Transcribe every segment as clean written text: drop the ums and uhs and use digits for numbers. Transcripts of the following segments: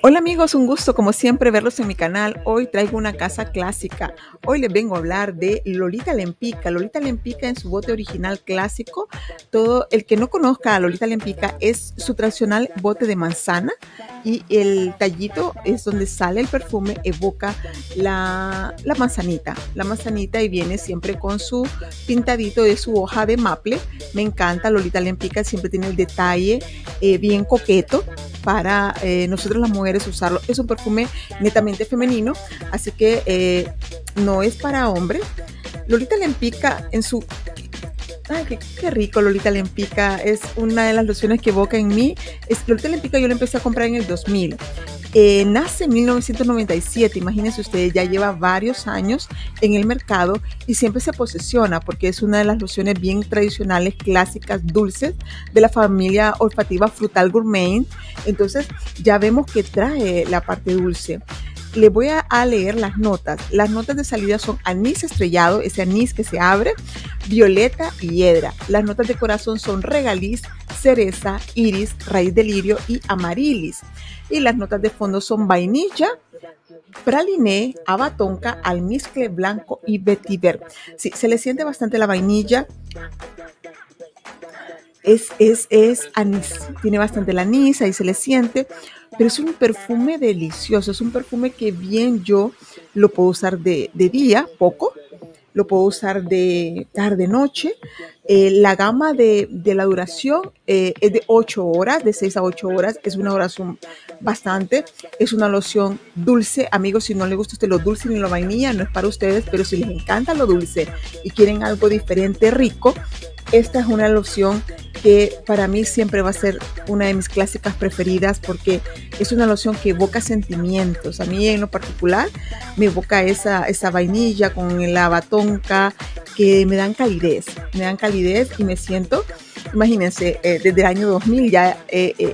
Hola amigos, un gusto como siempre verlos en mi canal. Hoy traigo una casa clásica. Hoy les vengo a hablar de Lolita Lempicka. Lolita Lempicka en su bote original clásico. Todo el que no conozca a Lolita Lempicka es su tradicional bote de manzana y el tallito es donde sale el perfume, evoca la manzanita. La manzanita y viene siempre con su pintadito de su hoja de maple. Me encanta Lolita Lempicka, siempre tiene el detalle bien coqueto para nosotros las mujeres usarlo. Es un perfume netamente femenino, así que no es para hombres. Lolita Lempicka en su... Ay, qué rico Lolita Lempicka, es una de las lociones que evoca en mí. Lolita Lempicka yo la empecé a comprar en el 2000. Nace en 1997, imagínense ustedes, ya lleva varios años en el mercado y siempre se posiciona porque es una de las lociones bien tradicionales, clásicas, dulces de la familia olfativa Frutal Gourmet. Entonces ya vemos que trae la parte dulce. Les voy a leer las notas. Las notas de salida son anís estrellado, ese anís que se abre, violeta y hiedra. Las notas de corazón son regaliz, cereza, iris, raíz de lirio y amarilis. Y las notas de fondo son vainilla, praliné, abatonca, almizcle blanco y vetiver. Sí, se le siente bastante la vainilla. Es anís, tiene bastante el anís, ahí se le siente, pero es un perfume delicioso, es un perfume que bien yo lo puedo usar de día, poco, lo puedo usar de tarde, noche. La gama de la duración es de 8 horas, de 6 a 8 horas, es una duración bastante, es una loción dulce. Amigos, si no les gusta a usted lo dulce ni la vainilla, no es para ustedes, pero si les encanta lo dulce y quieren algo diferente, rico, esta es una loción que para mí siempre va a ser una de mis clásicas preferidas porque es una loción que evoca sentimientos. A mí en lo particular me evoca esa vainilla con la batonca que me dan calidez y me siento, imagínense, desde el año 2000, ya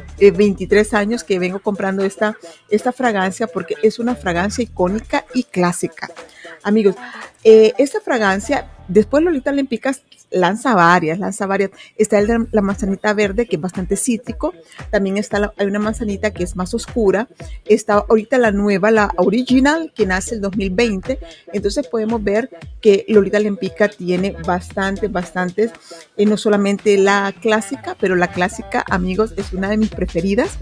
23 años que vengo comprando esta fragancia porque es una fragancia icónica y clásica. Amigos, esta fragancia, después Lolita Lempicka lanza varias. Está el de la manzanita verde, que es bastante cítrico. También hay una manzanita que es más oscura. Está ahorita la nueva, la original, que nace el 2020. Entonces podemos ver que Lolita Lempicka tiene bastantes, no solamente la clásica, pero la clásica, amigos, es una de mis preferidas.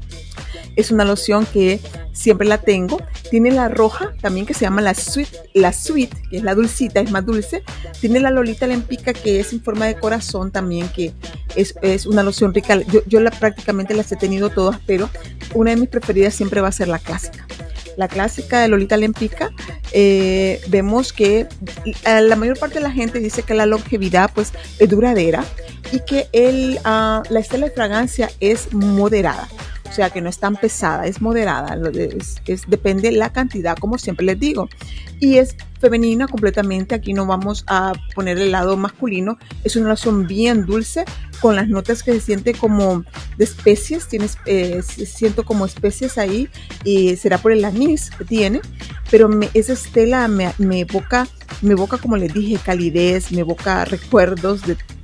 Es una loción que siempre la tengo. Tiene la roja también, que se llama la sweet, que es la dulcita, es más dulce. Tiene la Lolita Lempicka, que es en forma de corazón también, que es una loción rica. Yo prácticamente las he tenido todas, pero una de mis preferidas siempre va a ser la clásica. La clásica de Lolita Lempicka, vemos que la mayor parte de la gente dice que la longevidad pues es duradera y que la estela de fragancia es moderada. O sea que no es tan pesada, es moderada, depende la cantidad, como siempre les digo. Y es femenina completamente, aquí no vamos a poner el lado masculino. Es una loción bien dulce, con las notas que se siente como de especies, siento como especies ahí, y será por el anís que tiene. Pero esa estela me evoca, como les dije, calidez, me evoca recuerdos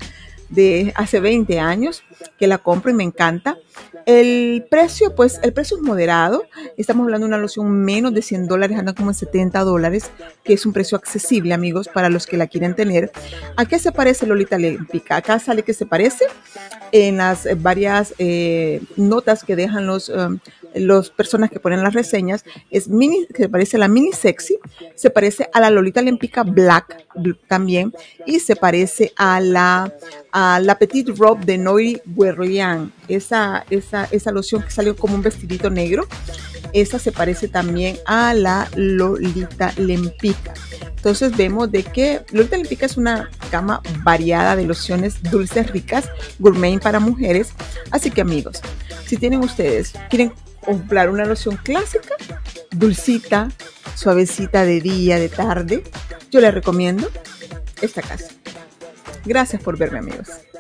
de hace 20 años que la compro y me encanta. El precio es moderado. Estamos hablando de una loción menos de $100, anda como en $70, que es un precio accesible, amigos, para los que la quieren tener. ¿A qué se parece Lolita Lempicka? Acá sale que se parece en las varias notas que dejan los personas que ponen las reseñas. Se parece a la mini sexy, se parece a la Lolita Lempicka Black también, y se parece a la Petite Robe de Noy Guerlain, esa loción que salió como un vestidito negro. Esa se parece también a la Lolita Lempicka. Entonces vemos de que Lolita Lempicka es una gama variada de lociones dulces, ricas, gourmet para mujeres. Así que amigos, si quieren comprar una loción clásica, dulcita, suavecita de día, de tarde, yo les recomiendo esta casa. Gracias por verme, amigos.